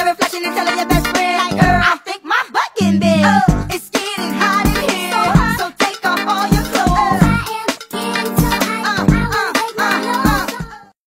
reflection and telling your best friend, like, girl,